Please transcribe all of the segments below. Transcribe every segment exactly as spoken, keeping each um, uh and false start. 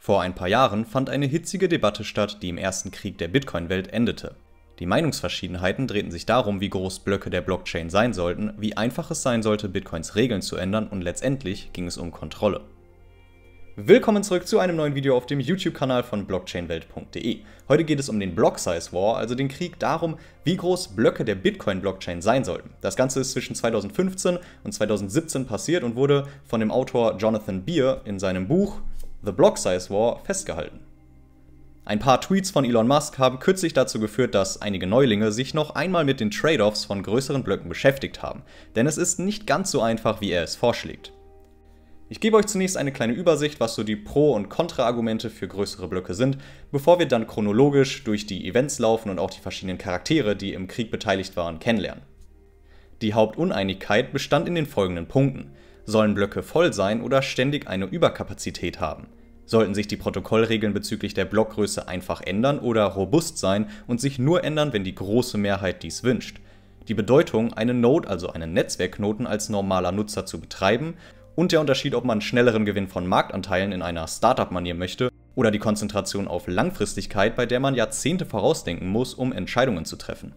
Vor ein paar Jahren fand eine hitzige Debatte statt, die im ersten Krieg der Bitcoin-Welt endete. Die Meinungsverschiedenheiten drehten sich darum, wie groß Blöcke der Blockchain sein sollten, wie einfach es sein sollte, Bitcoins Regeln zu ändern, und letztendlich ging es um Kontrolle. Willkommen zurück zu einem neuen Video auf dem YouTube-Kanal von blockchainwelt punkt de. Heute geht es um den Block Size War, also den Krieg darum, wie groß Blöcke der Bitcoin-Blockchain sein sollten. Das Ganze ist zwischen zweitausendfünfzehn und zweitausendsiebzehn passiert und wurde von dem Autor Jonathan Beer in seinem Buch The Block Size War festgehalten. Ein paar Tweets von Elon Musk haben kürzlich dazu geführt, dass einige Neulinge sich noch einmal mit den Trade-offs von größeren Blöcken beschäftigt haben, denn es ist nicht ganz so einfach, wie er es vorschlägt. Ich gebe euch zunächst eine kleine Übersicht, was so die Pro- und Kontra-Argumente für größere Blöcke sind, bevor wir dann chronologisch durch die Events laufen und auch die verschiedenen Charaktere, die im Krieg beteiligt waren, kennenlernen. Die Hauptuneinigkeit bestand in den folgenden Punkten: Sollen Blöcke voll sein oder ständig eine Überkapazität haben? Sollten sich die Protokollregeln bezüglich der Blockgröße einfach ändern oder robust sein und sich nur ändern, wenn die große Mehrheit dies wünscht? Die Bedeutung, einen Node, also einen Netzwerkknoten, als normaler Nutzer zu betreiben, und der Unterschied, ob man schnelleren Gewinn von Marktanteilen in einer Startup-Manier möchte oder die Konzentration auf Langfristigkeit, bei der man Jahrzehnte vorausdenken muss, um Entscheidungen zu treffen.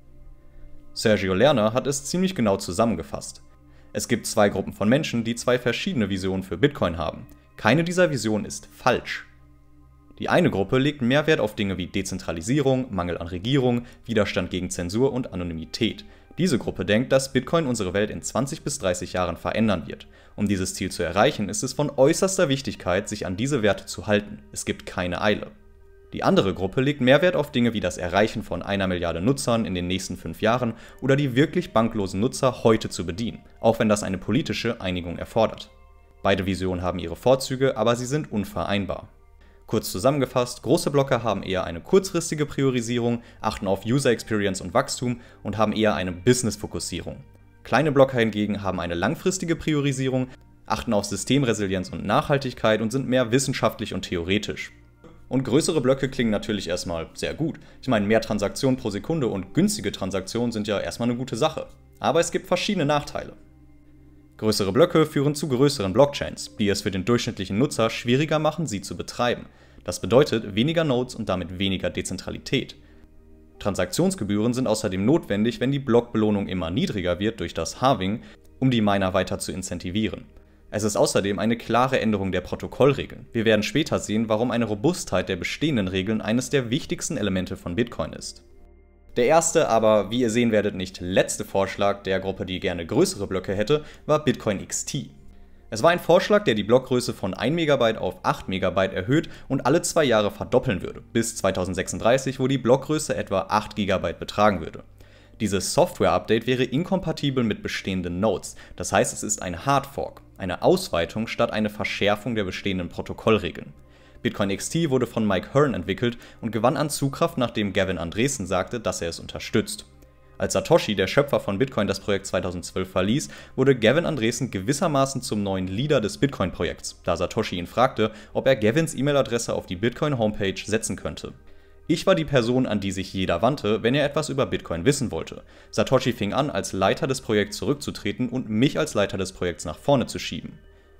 Sergio Lerner hat es ziemlich genau zusammengefasst. Es gibt zwei Gruppen von Menschen, die zwei verschiedene Visionen für Bitcoin haben. Keine dieser Visionen ist falsch. Die eine Gruppe legt mehr Wert auf Dinge wie Dezentralisierung, Mangel an Regierung, Widerstand gegen Zensur und Anonymität. Diese Gruppe denkt, dass Bitcoin unsere Welt in zwanzig bis dreißig Jahren verändern wird. Um dieses Ziel zu erreichen, ist es von äußerster Wichtigkeit, sich an diese Werte zu halten. Es gibt keine Eile. Die andere Gruppe legt mehr Wert auf Dinge wie das Erreichen von einer Milliarde Nutzern in den nächsten fünf Jahren oder die wirklich banklosen Nutzer heute zu bedienen, auch wenn das eine politische Einigung erfordert. Beide Visionen haben ihre Vorzüge, aber sie sind unvereinbar. Kurz zusammengefasst, große Blöcke haben eher eine kurzfristige Priorisierung, achten auf User Experience und Wachstum und haben eher eine Business-Fokussierung. Kleine Blöcke hingegen haben eine langfristige Priorisierung, achten auf Systemresilienz und Nachhaltigkeit und sind mehr wissenschaftlich und theoretisch. Und größere Blöcke klingen natürlich erstmal sehr gut. Ich meine, mehr Transaktionen pro Sekunde und günstige Transaktionen sind ja erstmal eine gute Sache. Aber es gibt verschiedene Nachteile. Größere Blöcke führen zu größeren Blockchains, die es für den durchschnittlichen Nutzer schwieriger machen, sie zu betreiben. Das bedeutet weniger Nodes und damit weniger Dezentralität. Transaktionsgebühren sind außerdem notwendig, wenn die Blockbelohnung immer niedriger wird durch das Halving, um die Miner weiter zu incentivieren. Es ist außerdem eine klare Änderung der Protokollregeln. Wir werden später sehen, warum eine Robustheit der bestehenden Regeln eines der wichtigsten Elemente von Bitcoin ist. Der erste, aber wie ihr sehen werdet, nicht letzte Vorschlag der Gruppe, die gerne größere Blöcke hätte, war Bitcoin X T. Es war ein Vorschlag, der die Blockgröße von ein Megabyte auf acht Megabyte erhöht und alle zwei Jahre verdoppeln würde, bis zweitausendsechsunddreißig, wo die Blockgröße etwa acht Gigabyte betragen würde. Dieses Software-Update wäre inkompatibel mit bestehenden Nodes, das heißt, es ist ein Hardfork, eine Ausweitung statt eine Verschärfung der bestehenden Protokollregeln. Bitcoin X T wurde von Mike Hearn entwickelt und gewann an Zugkraft, nachdem Gavin Andresen sagte, dass er es unterstützt. Als Satoshi, der Schöpfer von Bitcoin, das Projekt zweitausendzwölf verließ, wurde Gavin Andresen gewissermaßen zum neuen Leader des Bitcoin-Projekts, da Satoshi ihn fragte, ob er Gavins E-Mail-Adresse auf die Bitcoin-Homepage setzen könnte. Ich war die Person, an die sich jeder wandte, wenn er etwas über Bitcoin wissen wollte. Satoshi fing an, als Leiter des Projekts zurückzutreten und mich als Leiter des Projekts nach vorne zu schieben.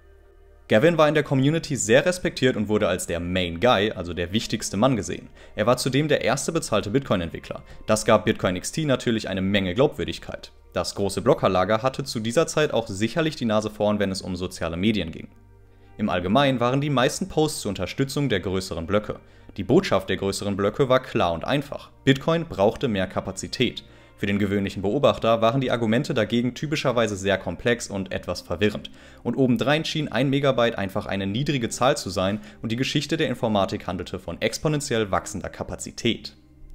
Gavin war in der Community sehr respektiert und wurde als der Main Guy, also der wichtigste Mann, gesehen. Er war zudem der erste bezahlte Bitcoin-Entwickler. Das gab Bitcoin X T natürlich eine Menge Glaubwürdigkeit. Das große Blockerlager hatte zu dieser Zeit auch sicherlich die Nase vorn, wenn es um soziale Medien ging. Im Allgemeinen waren die meisten Posts zur Unterstützung der größeren Blöcke. Die Botschaft der größeren Blöcke war klar und einfach: Bitcoin brauchte mehr Kapazität. Für den gewöhnlichen Beobachter waren die Argumente dagegen typischerweise sehr komplex und etwas verwirrend. Und obendrein schien ein Megabyte einfach eine niedrige Zahl zu sein und die Geschichte der Informatik handelte von exponentiell wachsender Kapazität.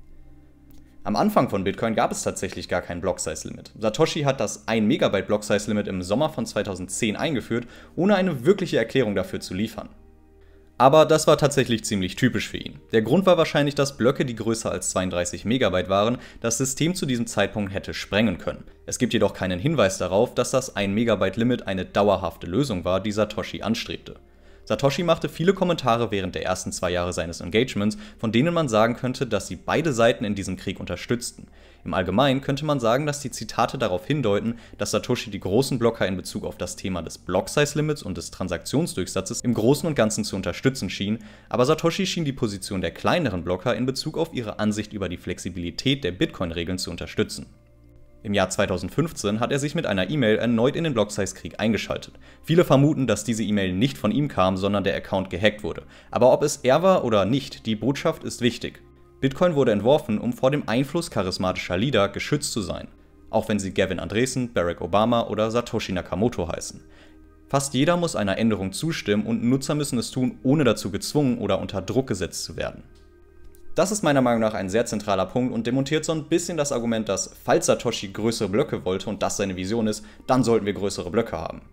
Am Anfang von Bitcoin gab es tatsächlich gar kein Block-Size-Limit. Satoshi hat das ein Megabyte Block-Size-Limit im Sommer von zweitausendzehn eingeführt, ohne eine wirkliche Erklärung dafür zu liefern. Aber das war tatsächlich ziemlich typisch für ihn. Der Grund war wahrscheinlich, dass Blöcke, die größer als zweiunddreißig Megabyte waren, das System zu diesem Zeitpunkt hätte sprengen können. Es gibt jedoch keinen Hinweis darauf, dass das ein Megabyte Limit eine dauerhafte Lösung war, die Satoshi anstrebte. Satoshi machte viele Kommentare während der ersten zwei Jahre seines Engagements, von denen man sagen könnte, dass sie beide Seiten in diesem Krieg unterstützten. Im Allgemeinen könnte man sagen, dass die Zitate darauf hindeuten, dass Satoshi die großen Blocker in Bezug auf das Thema des Block-Size-Limits und des Transaktionsdurchsatzes im Großen und Ganzen zu unterstützen schien, aber Satoshi schien die Position der kleineren Blocker in Bezug auf ihre Ansicht über die Flexibilität der Bitcoin-Regeln zu unterstützen. Im Jahr zweitausendfünfzehn hat er sich mit einer E-Mail erneut in den Block-Size-Krieg eingeschaltet. Viele vermuten, dass diese E-Mail nicht von ihm kam, sondern der Account gehackt wurde. Aber ob es er war oder nicht, die Botschaft ist wichtig. Bitcoin wurde entworfen, um vor dem Einfluss charismatischer Leader geschützt zu sein. Auch wenn sie Gavin Andresen, Barack Obama oder Satoshi Nakamoto heißen. Fast jeder muss einer Änderung zustimmen und Nutzer müssen es tun, ohne dazu gezwungen oder unter Druck gesetzt zu werden. Das ist meiner Meinung nach ein sehr zentraler Punkt und demontiert so ein bisschen das Argument, dass, falls Satoshi größere Blöcke wollte und das seine Vision ist, dann sollten wir größere Blöcke haben.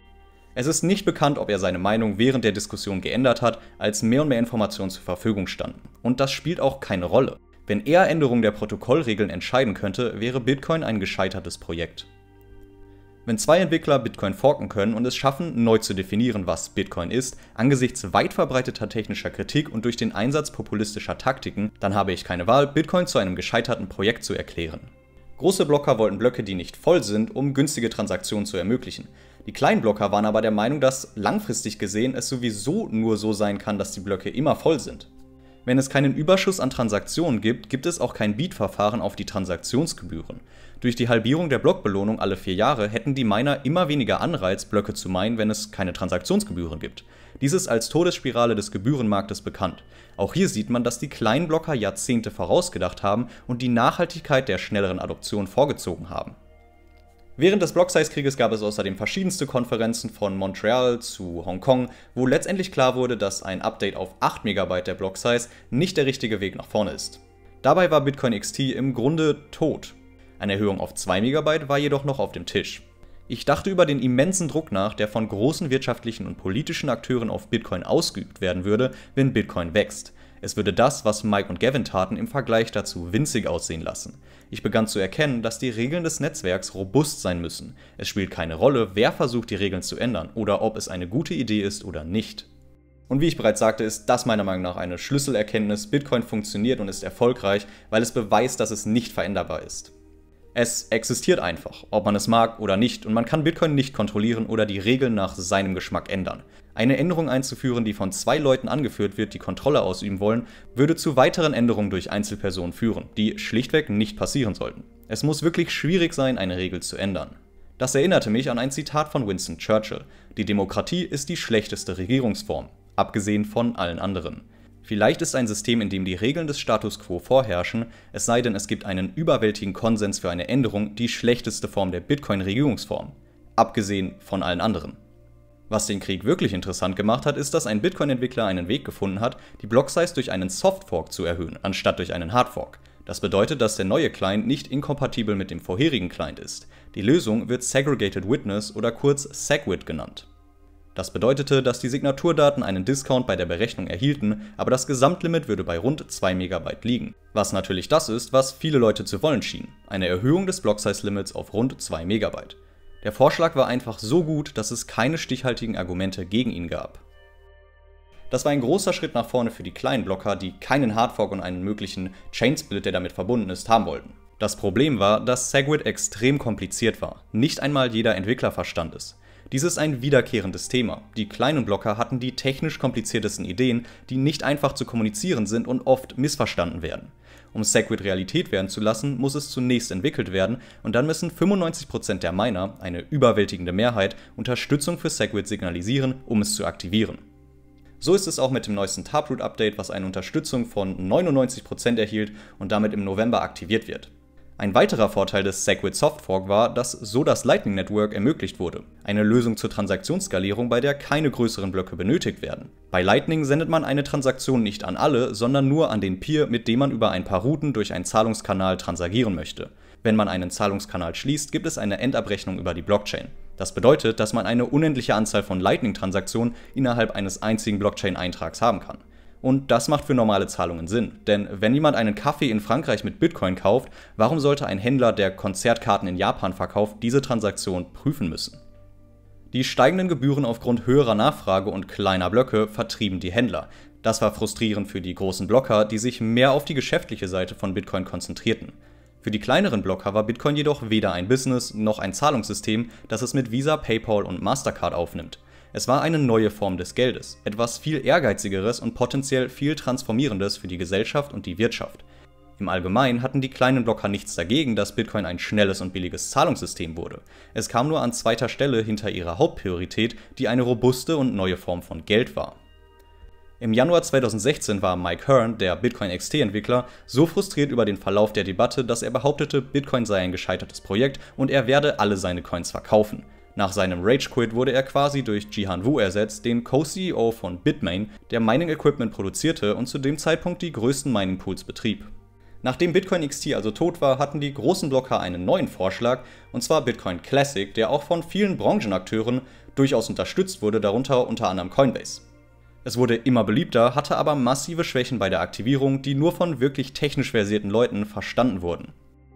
Es ist nicht bekannt, ob er seine Meinung während der Diskussion geändert hat, als mehr und mehr Informationen zur Verfügung standen. Und das spielt auch keine Rolle. Wenn er Änderungen der Protokollregeln entscheiden könnte, wäre Bitcoin ein gescheitertes Projekt. Wenn zwei Entwickler Bitcoin forken können und es schaffen, neu zu definieren, was Bitcoin ist, angesichts weit verbreiteter technischer Kritik und durch den Einsatz populistischer Taktiken, dann habe ich keine Wahl, Bitcoin zu einem gescheiterten Projekt zu erklären. Große Blocker wollten Blöcke, die nicht voll sind, um günstige Transaktionen zu ermöglichen. Die kleinen Blocker waren aber der Meinung, dass langfristig gesehen es sowieso nur so sein kann, dass die Blöcke immer voll sind. Wenn es keinen Überschuss an Transaktionen gibt, gibt es auch kein Beat-Verfahren auf die Transaktionsgebühren. Durch die Halbierung der Blockbelohnung alle vier Jahre hätten die Miner immer weniger Anreiz, Blöcke zu meinen, wenn es keine Transaktionsgebühren gibt. Dies ist als Todesspirale des Gebührenmarktes bekannt. Auch hier sieht man, dass die kleinen Blocker Jahrzehnte vorausgedacht haben und die Nachhaltigkeit der schnelleren Adoption vorgezogen haben. Während des Block-Size-Krieges gab es außerdem verschiedenste Konferenzen von Montreal zu Hongkong, wo letztendlich klar wurde, dass ein Update auf acht Megabyte der Block-Size nicht der richtige Weg nach vorne ist. Dabei war Bitcoin X T im Grunde tot. Eine Erhöhung auf zwei Megabyte war jedoch noch auf dem Tisch. Ich dachte über den immensen Druck nach, der von großen wirtschaftlichen und politischen Akteuren auf Bitcoin ausgeübt werden würde, wenn Bitcoin wächst. Es würde das, was Mike und Gavin taten, im Vergleich dazu winzig aussehen lassen. Ich begann zu erkennen, dass die Regeln des Netzwerks robust sein müssen. Es spielt keine Rolle, wer versucht, die Regeln zu ändern oder ob es eine gute Idee ist oder nicht. Und wie ich bereits sagte, ist das meiner Meinung nach eine Schlüsselerkenntnis. Bitcoin funktioniert und ist erfolgreich, weil es beweist, dass es nicht veränderbar ist. Es existiert einfach, ob man es mag oder nicht, und man kann Bitcoin nicht kontrollieren oder die Regeln nach seinem Geschmack ändern. Eine Änderung einzuführen, die von zwei Leuten angeführt wird, die Kontrolle ausüben wollen, würde zu weiteren Änderungen durch Einzelpersonen führen, die schlichtweg nicht passieren sollten. Es muss wirklich schwierig sein, eine Regel zu ändern. Das erinnerte mich an ein Zitat von Winston Churchill: Die Demokratie ist die schlechteste Regierungsform, abgesehen von allen anderen. Vielleicht ist ein System, in dem die Regeln des Status quo vorherrschen, es sei denn, es gibt einen überwältigen Konsens für eine Änderung, die schlechteste Form der Bitcoin-Regierungsform, abgesehen von allen anderen. Was den Krieg wirklich interessant gemacht hat, ist, dass ein Bitcoin-Entwickler einen Weg gefunden hat, die Block-Size durch einen Soft-Fork zu erhöhen, anstatt durch einen Hard-Fork. Das bedeutet, dass der neue Client nicht inkompatibel mit dem vorherigen Client ist. Die Lösung wird Segregated Witness oder kurz SegWit genannt. Das bedeutete, dass die Signaturdaten einen Discount bei der Berechnung erhielten, aber das Gesamtlimit würde bei rund zwei Megabyte liegen. Was natürlich das ist, was viele Leute zu wollen schienen: eine Erhöhung des Block-Size-Limits auf rund zwei Megabyte. Der Vorschlag war einfach so gut, dass es keine stichhaltigen Argumente gegen ihn gab. Das war ein großer Schritt nach vorne für die kleinen Blocker, die keinen Hardfork und einen möglichen Chainsplit, der damit verbunden ist, haben wollten. Das Problem war, dass SegWit extrem kompliziert war. Nicht einmal jeder Entwickler verstand es. Dies ist ein wiederkehrendes Thema. Die kleinen Blocker hatten die technisch kompliziertesten Ideen, die nicht einfach zu kommunizieren sind und oft missverstanden werden. Um SegWit Realität werden zu lassen, muss es zunächst entwickelt werden und dann müssen fünfundneunzig Prozent der Miner, eine überwältigende Mehrheit, Unterstützung für SegWit signalisieren, um es zu aktivieren. So ist es auch mit dem neuesten Taproot-Update, was eine Unterstützung von neunundneunzig Prozent erhielt und damit im November aktiviert wird. Ein weiterer Vorteil des SegWit Softfork war, dass so das Lightning Network ermöglicht wurde. Eine Lösung zur Transaktionsskalierung, bei der keine größeren Blöcke benötigt werden. Bei Lightning sendet man eine Transaktion nicht an alle, sondern nur an den Peer, mit dem man über ein paar Routen durch einen Zahlungskanal transagieren möchte. Wenn man einen Zahlungskanal schließt, gibt es eine Endabrechnung über die Blockchain. Das bedeutet, dass man eine unendliche Anzahl von Lightning-Transaktionen innerhalb eines einzigen Blockchain-Eintrags haben kann. Und das macht für normale Zahlungen Sinn, denn wenn jemand einen Kaffee in Frankreich mit Bitcoin kauft, warum sollte ein Händler, der Konzertkarten in Japan verkauft, diese Transaktion prüfen müssen? Die steigenden Gebühren aufgrund höherer Nachfrage und kleiner Blöcke vertrieben die Händler. Das war frustrierend für die großen Blocker, die sich mehr auf die geschäftliche Seite von Bitcoin konzentrierten. Für die kleineren Blocker war Bitcoin jedoch weder ein Business noch ein Zahlungssystem, das es mit Visa, PayPal und Mastercard aufnimmt. Es war eine neue Form des Geldes, etwas viel ehrgeizigeres und potenziell viel transformierendes für die Gesellschaft und die Wirtschaft. Im Allgemeinen hatten die kleinen Blocker nichts dagegen, dass Bitcoin ein schnelles und billiges Zahlungssystem wurde. Es kam nur an zweiter Stelle hinter ihrer Hauptpriorität, die eine robuste und neue Form von Geld war. Im Januar zweitausendsechzehn war Mike Hearn, der Bitcoin X T-Entwickler, so frustriert über den Verlauf der Debatte, dass er behauptete, Bitcoin sei ein gescheitertes Projekt und er werde alle seine Coins verkaufen. Nach seinem Rage-Quit wurde er quasi durch Jihan Wu ersetzt, den Co-C E O von Bitmain, der Mining-Equipment produzierte und zu dem Zeitpunkt die größten Mining-Pools betrieb. Nachdem Bitcoin X T also tot war, hatten die großen Blocker einen neuen Vorschlag, und zwar Bitcoin Classic, der auch von vielen Branchenakteuren durchaus unterstützt wurde, darunter unter anderem Coinbase. Es wurde immer beliebter, hatte aber massive Schwächen bei der Aktivierung, die nur von wirklich technisch versierten Leuten verstanden wurden.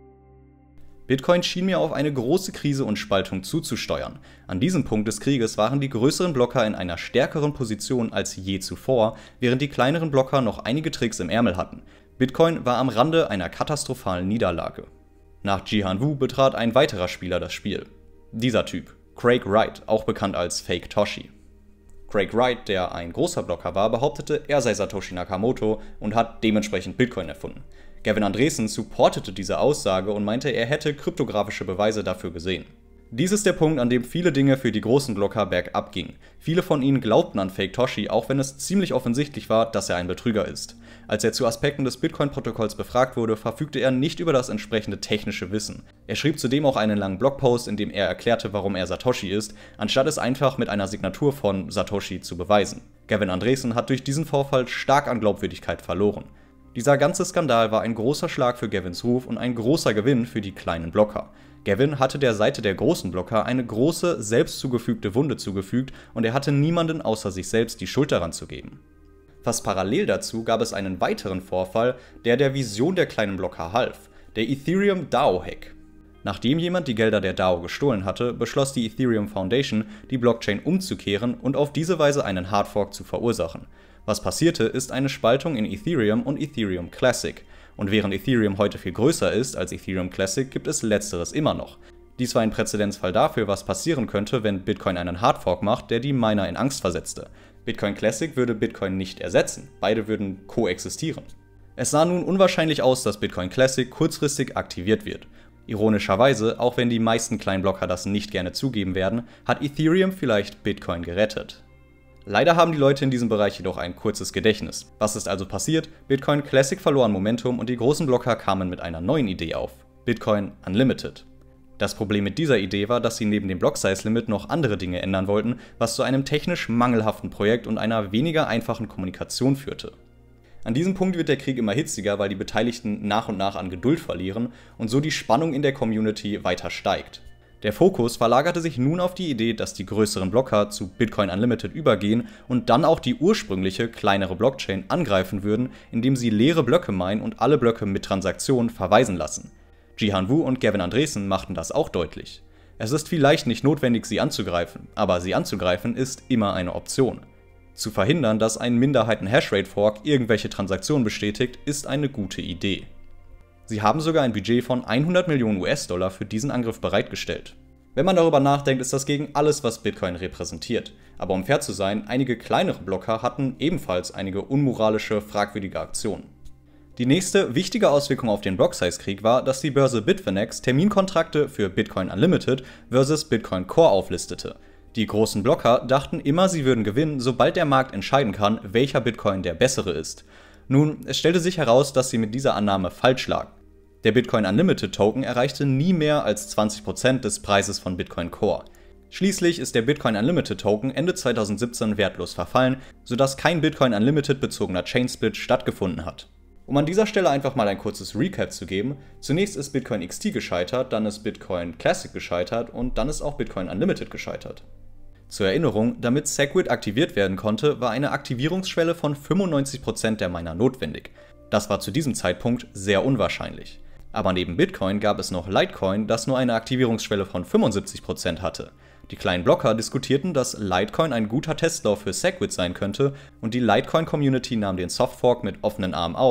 Bitcoin schien mir auf eine große Krise und Spaltung zuzusteuern. An diesem Punkt des Krieges waren die größeren Blocker in einer stärkeren Position als je zuvor, während die kleineren Blocker noch einige Tricks im Ärmel hatten. Bitcoin war am Rande einer katastrophalen Niederlage. Nach Jihan Wu betrat ein weiterer Spieler das Spiel. Dieser Typ, Craig Wright, auch bekannt als Fake Toshi. Craig Wright, der ein großer Blocker war, behauptete, er sei Satoshi Nakamoto und hat dementsprechend Bitcoin erfunden. Gavin Andresen supportete diese Aussage und meinte, er hätte kryptografische Beweise dafür gesehen. Dies ist der Punkt, an dem viele Dinge für die großen Blocker bergab gingen. Viele von ihnen glaubten an Fake Toshi, auch wenn es ziemlich offensichtlich war, dass er ein Betrüger ist. Als er zu Aspekten des Bitcoin-Protokolls befragt wurde, verfügte er nicht über das entsprechende technische Wissen. Er schrieb zudem auch einen langen Blogpost, in dem er erklärte, warum er Satoshi ist, anstatt es einfach mit einer Signatur von Satoshi zu beweisen. Gavin Andresen hat durch diesen Vorfall stark an Glaubwürdigkeit verloren. Dieser ganze Skandal war ein großer Schlag für Gavins Ruf und ein großer Gewinn für die kleinen Blocker. Gavin hatte der Seite der großen Blocker eine große, selbst zugefügte Wunde zugefügt und er hatte niemanden außer sich selbst die Schuld daran zu geben. Fast parallel dazu gab es einen weiteren Vorfall, der der Vision der kleinen Blocker half, der Ethereum DAO-Hack. Nachdem jemand die Gelder der DAO gestohlen hatte, beschloss die Ethereum Foundation, die Blockchain umzukehren und auf diese Weise einen Hardfork zu verursachen. Was passierte, ist eine Spaltung in Ethereum und Ethereum Classic. Und während Ethereum heute viel größer ist als Ethereum Classic, gibt es letzteres immer noch. Dies war ein Präzedenzfall dafür, was passieren könnte, wenn Bitcoin einen Hardfork macht, der die Miner in Angst versetzte. Bitcoin Classic würde Bitcoin nicht ersetzen, beide würden koexistieren. Es sah nun unwahrscheinlich aus, dass Bitcoin Classic kurzfristig aktiviert wird. Ironischerweise, auch wenn die meisten kleinen Blocker das nicht gerne zugeben werden, hat Ethereum vielleicht Bitcoin gerettet. Leider haben die Leute in diesem Bereich jedoch ein kurzes Gedächtnis. Was ist also passiert? Bitcoin Classic verlor an Momentum und die großen Blocker kamen mit einer neuen Idee auf: Bitcoin Unlimited. Das Problem mit dieser Idee war, dass sie neben dem Block-Size-Limit noch andere Dinge ändern wollten, was zu einem technisch mangelhaften Projekt und einer weniger einfachen Kommunikation führte. An diesem Punkt wird der Krieg immer hitziger, weil die Beteiligten nach und nach an Geduld verlieren und so die Spannung in der Community weiter steigt. Der Fokus verlagerte sich nun auf die Idee, dass die größeren Blocker zu Bitcoin Unlimited übergehen und dann auch die ursprüngliche, kleinere Blockchain angreifen würden, indem sie leere Blöcke meinen und alle Blöcke mit Transaktionen verweisen lassen. Jihan Wu und Gavin Andresen machten das auch deutlich. Es ist vielleicht nicht notwendig, sie anzugreifen, aber sie anzugreifen ist immer eine Option. Zu verhindern, dass ein Minderheiten-Hashrate-Fork irgendwelche Transaktionen bestätigt, ist eine gute Idee. Sie haben sogar ein Budget von hundert Millionen U S-Dollar für diesen Angriff bereitgestellt. Wenn man darüber nachdenkt, ist das gegen alles, was Bitcoin repräsentiert. Aber um fair zu sein, einige kleinere Blocker hatten ebenfalls einige unmoralische, fragwürdige Aktionen. Die nächste wichtige Auswirkung auf den Block-Size-Krieg war, dass die Börse Bitfinex Terminkontrakte für Bitcoin Unlimited versus Bitcoin Core auflistete. Die großen Blocker dachten immer, sie würden gewinnen, sobald der Markt entscheiden kann, welcher Bitcoin der bessere ist. Nun, es stellte sich heraus, dass sie mit dieser Annahme falsch lagen. Der Bitcoin Unlimited Token erreichte nie mehr als zwanzig Prozent des Preises von Bitcoin Core. Schließlich ist der Bitcoin Unlimited Token Ende zweitausendsiebzehn wertlos verfallen, sodass kein Bitcoin Unlimited bezogener Chainsplit stattgefunden hat. Um an dieser Stelle einfach mal ein kurzes Recap zu geben: Zunächst ist Bitcoin X T gescheitert, dann ist Bitcoin Classic gescheitert und dann ist auch Bitcoin Unlimited gescheitert. Zur Erinnerung, damit Segwit aktiviert werden konnte, war eine Aktivierungsschwelle von fünfundneunzig Prozent der Miner notwendig. Das war zu diesem Zeitpunkt sehr unwahrscheinlich. Aber neben Bitcoin gab es noch Litecoin, das nur eine Aktivierungsschwelle von fünfundsiebzig Prozent hatte. Die kleinen Blocker diskutierten, dass Litecoin ein guter Testlauf für Segwit sein könnte und die Litecoin-Community nahm den Softfork mit offenen Armen auf,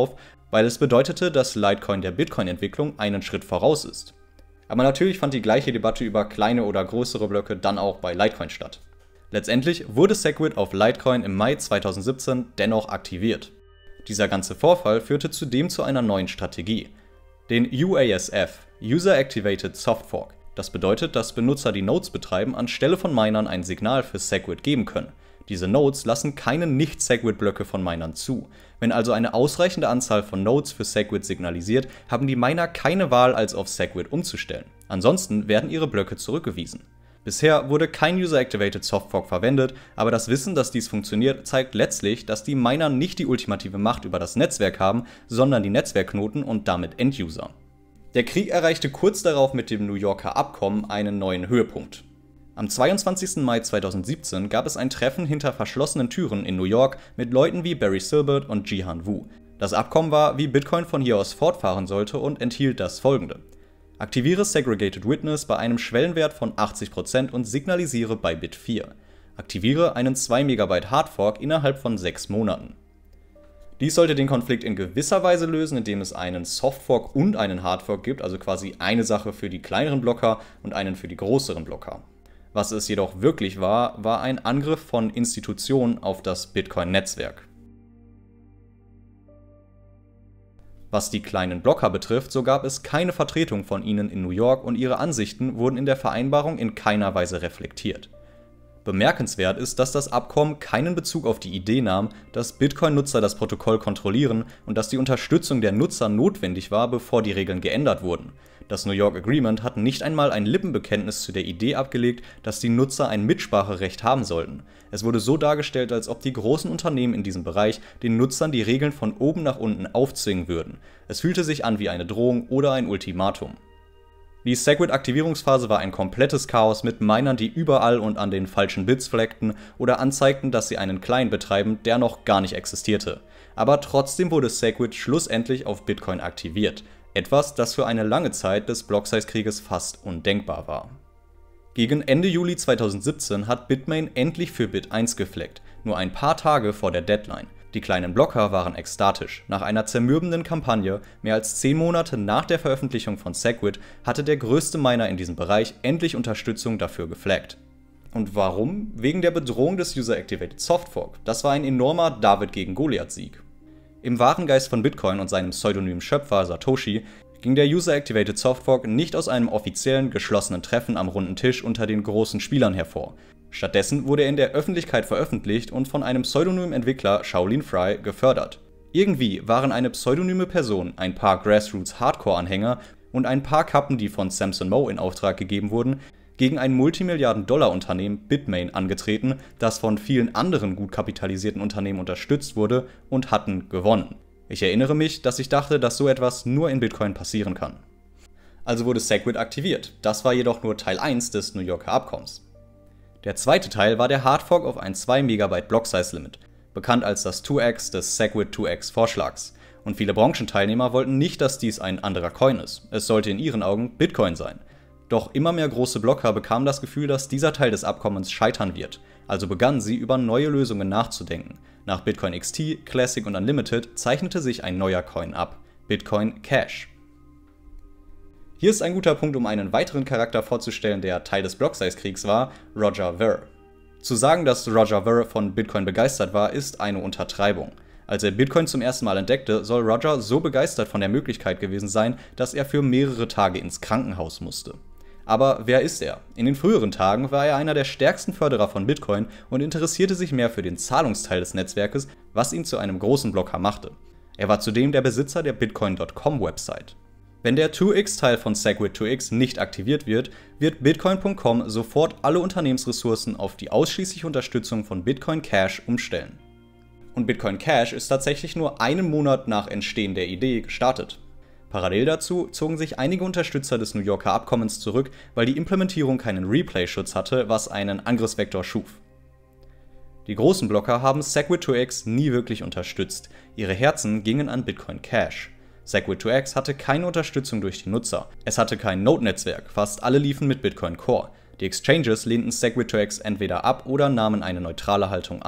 weil es bedeutete, dass Litecoin der Bitcoin-Entwicklung einen Schritt voraus ist. Aber natürlich fand die gleiche Debatte über kleine oder größere Blöcke dann auch bei Litecoin statt. Letztendlich wurde Segwit auf Litecoin im Mai zweitausendsiebzehn dennoch aktiviert. Dieser ganze Vorfall führte zudem zu einer neuen Strategie, den U A S F, User Activated Soft Fork. Das bedeutet, dass Benutzer, die Nodes betreiben, anstelle von Minern ein Signal für Segwit geben können. Diese Nodes lassen keine Nicht-Segwit-Blöcke von Minern zu. Wenn also eine ausreichende Anzahl von Nodes für Segwit signalisiert, haben die Miner keine Wahl, als auf Segwit umzustellen. Ansonsten werden ihre Blöcke zurückgewiesen. Bisher wurde kein User-Activated Softfork verwendet, aber das Wissen, dass dies funktioniert, zeigt letztlich, dass die Miner nicht die ultimative Macht über das Netzwerk haben, sondern die Netzwerkknoten und damit End-User. Der Krieg erreichte kurz darauf mit dem New Yorker Abkommen einen neuen Höhepunkt. Am zweiundzwanzigsten Mai zweitausendsiebzehn gab es ein Treffen hinter verschlossenen Türen in New York mit Leuten wie Barry Silbert und Jihan Wu. Das Abkommen war, wie Bitcoin von hier aus fortfahren sollte und enthielt das folgende: Aktiviere Segregated Witness bei einem Schwellenwert von achtzig Prozent und signalisiere bei Bit vier. Aktiviere einen zwei Megabyte Hardfork innerhalb von sechs Monaten. Dies sollte den Konflikt in gewisser Weise lösen, indem es einen Softfork und einen Hardfork gibt, also quasi eine Sache für die kleineren Blocker und einen für die größeren Blocker. Was es jedoch wirklich war, war ein Angriff von Institutionen auf das Bitcoin-Netzwerk. Was die kleinen Blocker betrifft, so gab es keine Vertretung von ihnen in New York und ihre Ansichten wurden in der Vereinbarung in keiner Weise reflektiert. Bemerkenswert ist, dass das Abkommen keinen Bezug auf die Idee nahm, dass Bitcoin-Nutzer das Protokoll kontrollieren und dass die Unterstützung der Nutzer notwendig war, bevor die Regeln geändert wurden. Das New York Agreement hat nicht einmal ein Lippenbekenntnis zu der Idee abgelegt, dass die Nutzer ein Mitspracherecht haben sollten. Es wurde so dargestellt, als ob die großen Unternehmen in diesem Bereich den Nutzern die Regeln von oben nach unten aufzwingen würden. Es fühlte sich an wie eine Drohung oder ein Ultimatum. Die Segwit-Aktivierungsphase war ein komplettes Chaos mit Minern, die überall und an den falschen Bits fleckten oder anzeigten, dass sie einen Client betreiben, der noch gar nicht existierte. Aber trotzdem wurde Segwit schlussendlich auf Bitcoin aktiviert. Etwas, das für eine lange Zeit des Block-Size-Krieges fast undenkbar war. Gegen Ende Juli zweitausendsiebzehn hat Bitmain endlich für Bit eins gefleckt, nur ein paar Tage vor der Deadline. Die kleinen Blocker waren ekstatisch. Nach einer zermürbenden Kampagne, mehr als zehn Monate nach der Veröffentlichung von Segwit, hatte der größte Miner in diesem Bereich endlich Unterstützung dafür geflaggt. Und warum? Wegen der Bedrohung des User-Activated Softfork. Das war ein enormer David gegen Goliath-Sieg. Im wahren Geist von Bitcoin und seinem pseudonymen Schöpfer Satoshi ging der User-Activated Softfork nicht aus einem offiziellen, geschlossenen Treffen am runden Tisch unter den großen Spielern hervor. Stattdessen wurde er in der Öffentlichkeit veröffentlicht und von einem pseudonymen Entwickler, Shaolin Fry, gefördert. Irgendwie waren eine pseudonyme Person, ein paar Grassroots-Hardcore-Anhänger und ein paar Kappen, die von Samson Mow in Auftrag gegeben wurden, gegen ein Multimilliarden-Dollar-Unternehmen Bitmain angetreten, das von vielen anderen gut kapitalisierten Unternehmen unterstützt wurde, und hatten gewonnen. Ich erinnere mich, dass ich dachte, dass so etwas nur in Bitcoin passieren kann. Also wurde Segwit aktiviert. Das war jedoch nur Teil eins des New Yorker Abkommens. Der zweite Teil war der Hardfork auf ein zwei Megabyte Block-Size-Limit, bekannt als das zwei x des Segwit zwei x Vorschlags. Und viele Branchenteilnehmer wollten nicht, dass dies ein anderer Coin ist. Es sollte in ihren Augen Bitcoin sein. Doch immer mehr große Blocker bekamen das Gefühl, dass dieser Teil des Abkommens scheitern wird. Also begannen sie, über neue Lösungen nachzudenken. Nach Bitcoin X T, Classic und Unlimited zeichnete sich ein neuer Coin ab: Bitcoin Cash. Hier ist ein guter Punkt, um einen weiteren Charakter vorzustellen, der Teil des Block-Size-Kriegs war: Roger Ver. Zu sagen, dass Roger Ver von Bitcoin begeistert war, ist eine Untertreibung. Als er Bitcoin zum ersten Mal entdeckte, soll Roger so begeistert von der Möglichkeit gewesen sein, dass er für mehrere Tage ins Krankenhaus musste. Aber wer ist er? In den früheren Tagen war er einer der stärksten Förderer von Bitcoin und interessierte sich mehr für den Zahlungsteil des Netzwerkes, was ihn zu einem großen Blocker machte. Er war zudem der Besitzer der Bitcoin Punkt com Website. Wenn der zwei x Teil von Segwit zwei x nicht aktiviert wird, wird Bitcoin Punkt com sofort alle Unternehmensressourcen auf die ausschließliche Unterstützung von Bitcoin Cash umstellen. Und Bitcoin Cash ist tatsächlich nur einen Monat nach Entstehen der Idee gestartet. Parallel dazu zogen sich einige Unterstützer des New Yorker Abkommens zurück, weil die Implementierung keinen Replay-Schutz hatte, was einen Angriffsvektor schuf. Die großen Blocker haben Segwit zwei x nie wirklich unterstützt, ihre Herzen gingen an Bitcoin Cash. Segwit zwei x hatte keine Unterstützung durch die Nutzer, es hatte kein Node-Netzwerk, fast alle liefen mit Bitcoin Core. Die Exchanges lehnten Segwit zwei x entweder ab oder nahmen eine neutrale Haltung ein.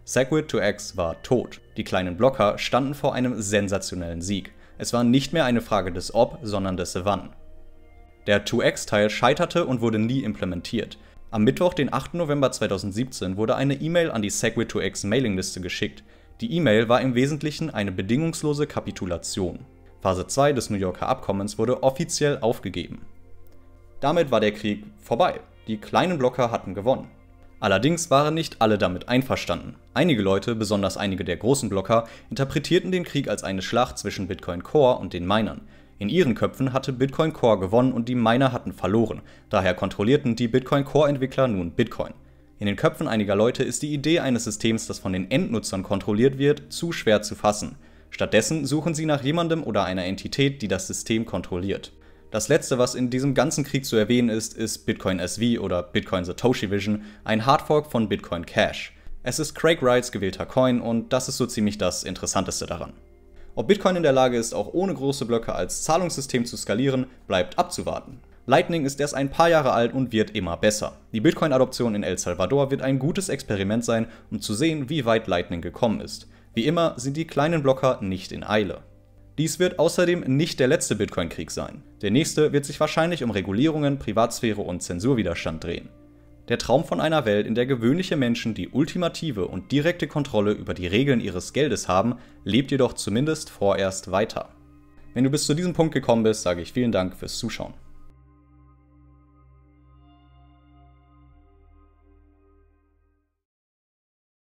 SegWit two X war tot. Die kleinen Blocker standen vor einem sensationellen Sieg. Es war nicht mehr eine Frage des Ob, sondern des Wann. Der two X-Teil scheiterte und wurde nie implementiert. Am Mittwoch, den achten November zweitausendsiebzehn, wurde eine E-Mail an die SegWit two X Mailingliste geschickt. Die E-Mail war im Wesentlichen eine bedingungslose Kapitulation. Phase zwei des New Yorker Abkommens wurde offiziell aufgegeben. Damit war der Krieg vorbei. Die kleinen Blocker hatten gewonnen. Allerdings waren nicht alle damit einverstanden. Einige Leute, besonders einige der großen Blocker, interpretierten den Krieg als eine Schlacht zwischen Bitcoin Core und den Minern. In ihren Köpfen hatte Bitcoin Core gewonnen und die Miner hatten verloren. Daher kontrollierten die Bitcoin Core Entwickler nun Bitcoin. In den Köpfen einiger Leute ist die Idee eines Systems, das von den Endnutzern kontrolliert wird, zu schwer zu fassen. Stattdessen suchen sie nach jemandem oder einer Entität, die das System kontrolliert. Das letzte, was in diesem ganzen Krieg zu erwähnen ist, ist Bitcoin S V oder Bitcoin Satoshi Vision, ein Hardfork von Bitcoin Cash. Es ist Craig Wrights gewählter Coin und das ist so ziemlich das Interessanteste daran. Ob Bitcoin in der Lage ist, auch ohne große Blöcke als Zahlungssystem zu skalieren, bleibt abzuwarten. Lightning ist erst ein paar Jahre alt und wird immer besser. Die Bitcoin-Adoption in El Salvador wird ein gutes Experiment sein, um zu sehen, wie weit Lightning gekommen ist. Wie immer sind die kleinen Blocker nicht in Eile. Dies wird außerdem nicht der letzte Bitcoin-Krieg sein. Der nächste wird sich wahrscheinlich um Regulierungen, Privatsphäre und Zensurwiderstand drehen. Der Traum von einer Welt, in der gewöhnliche Menschen die ultimative und direkte Kontrolle über die Regeln ihres Geldes haben, lebt jedoch zumindest vorerst weiter. Wenn du bis zu diesem Punkt gekommen bist, sage ich vielen Dank fürs Zuschauen.